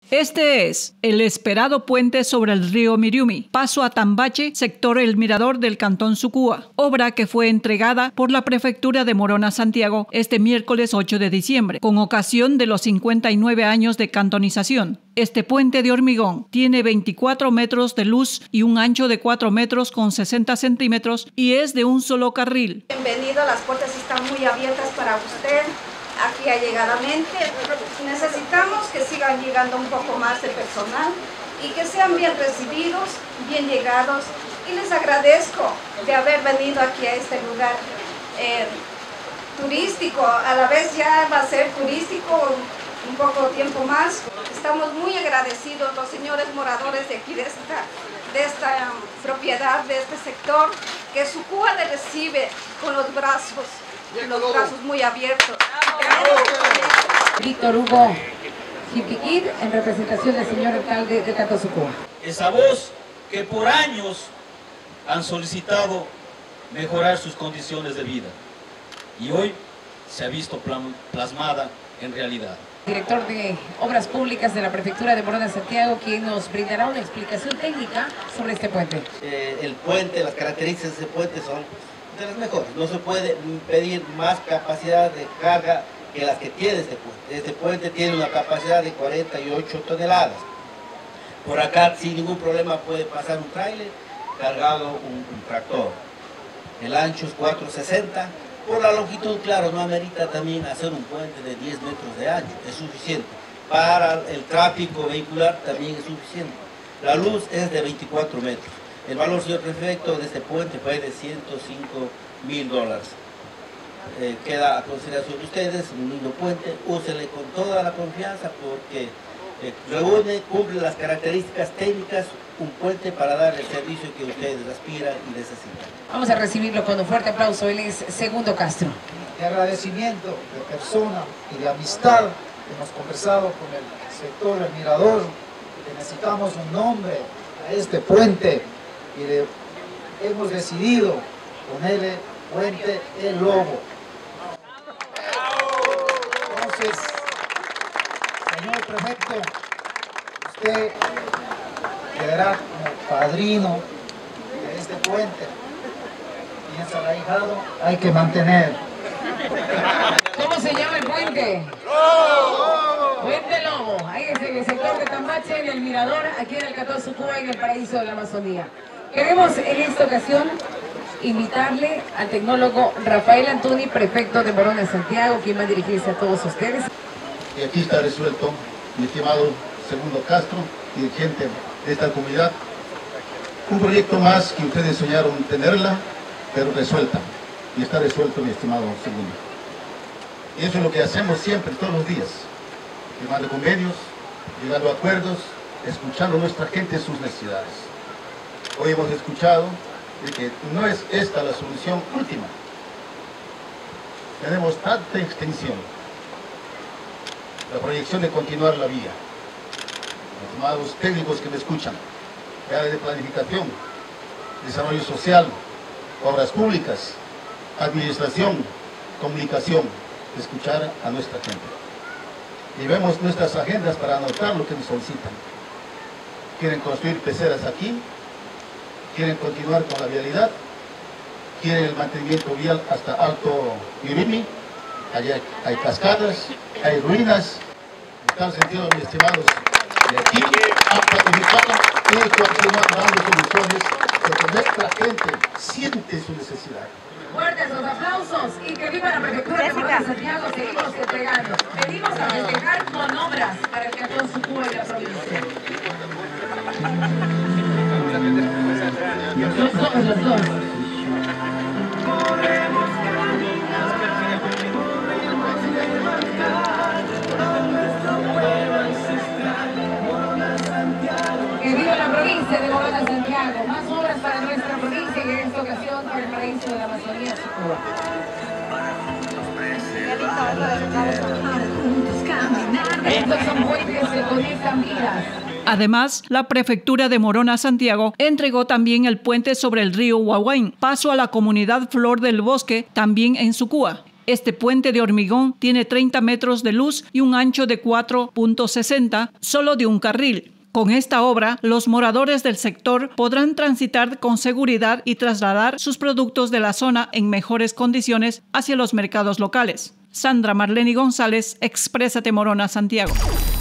Este es el esperado puente sobre el río Miriumi, paso a Tambache, sector El Mirador del cantón Sucúa, obra que fue entregada por la Prefectura de Morona Santiago este miércoles 8 de diciembre, con ocasión de los 59 años de cantonización. Este puente de hormigón tiene 24 metros de luz y un ancho de 4 metros con 60 centímetros y es de un solo carril. Bienvenido, las puertas están muy abiertas para usted. Aquí allegadamente, necesitamos que sigan llegando un poco más de personal y que sean bien recibidos, bien llegados, y les agradezco de haber venido aquí a este lugar turístico, a la vez ya va a ser turístico un poco tiempo más. Estamos muy agradecidos los señores moradores de aquí de esta propiedad, de este sector, que Sucúa le recibe con los brazos muy abiertos. Víctor Hugo Jiquiquid, en representación del señor alcalde de Cantón Sucúa. Esa voz que por años han solicitado mejorar sus condiciones de vida y hoy se ha visto plasmada en realidad. Director de Obras Públicas de la Prefectura de Morona Santiago, quien nos brindará una explicación técnica sobre este puente. El puente, las características de ese puente son de las mejores. No se puede pedir más capacidad de carga que las que tiene este puente. Este puente tiene una capacidad de 48 toneladas. Por acá sin ningún problema puede pasar un tráiler cargado un tractor. El ancho es 460. Por la longitud, claro, no amerita también hacer un puente de 10 metros de ancho. Es suficiente. Para el tráfico vehicular también es suficiente. La luz es de 24 metros. El valor, señor prefecto, de este puente fue de $105,000. Queda a consideración de ustedes, un lindo puente, úsele con toda la confianza porque reúne, cumple las características técnicas, un puente para dar el servicio que ustedes aspiran y necesitan. Vamos a recibirlo con un fuerte aplauso. Él es Segundo Castro. De agradecimiento, de persona y de amistad, hemos conversado con el sector El Mirador, que necesitamos un nombre a este puente y hemos decidido ponerle Puente El Lobo. Entonces, señor prefecto, usted quedará como padrino de este puente y ese arraigado hay que mantener. ¿Cómo se llama el puente? Puente Lobo. Ahí es en el sector de Tambache, en El Mirador, aquí en el cantón Sucúa, en el paraíso de la Amazonía. Queremos en esta ocasión invitarle al tecnólogo Rafael Antuni, prefecto de Morona Santiago, quien va a dirigirse a todos ustedes. Y aquí está resuelto, mi estimado Segundo Castro, dirigente de esta comunidad. Un proyecto más que ustedes soñaron tenerla, pero resuelta. Y está resuelto, mi estimado Segundo. Y eso es lo que hacemos siempre, todos los días. Firmando convenios, llegando a acuerdos, escuchando a nuestra gente sus necesidades. Hoy hemos escuchado de que no es esta la solución última. Tenemos tanta extensión. La proyección de continuar la vía. Estimados técnicos que me escuchan, áreas de planificación, desarrollo social, obras públicas, administración, comunicación, escuchar a nuestra gente. Y vemos nuestras agendas para anotar lo que nos solicitan. Quieren construir peceras aquí, quieren continuar con la vialidad, quieren el mantenimiento vial hasta Alto Miriumi, allá hay cascadas, hay ruinas, en tal sentido, mis estimados, de aquí han planificado y continuar dando soluciones porque nuestra gente siente su necesidad. Fuertes los aplausos y que viva la Prefectura de Morona Santiago. Seguimos entregando. Venimos a festejar con obras para el cantón Sucúa y la provincia. Los dos. Que viva la provincia de Morona Santiago. Más obras para nuestra provincia y en esta ocasión para el paraíso de la Amazonía, Sucúa. Estos son puentes que conectan vidas. Además, la Prefectura de Morona Santiago entregó también el puente sobre el río Huahuaín, paso a la comunidad Flor del Bosque, también en Sucúa. Este puente de hormigón tiene 30 metros de luz y un ancho de 4.60, solo de un carril. Con esta obra, los moradores del sector podrán transitar con seguridad y trasladar sus productos de la zona en mejores condiciones hacia los mercados locales. Sandra Marleni González, Exprésate Morona, Santiago.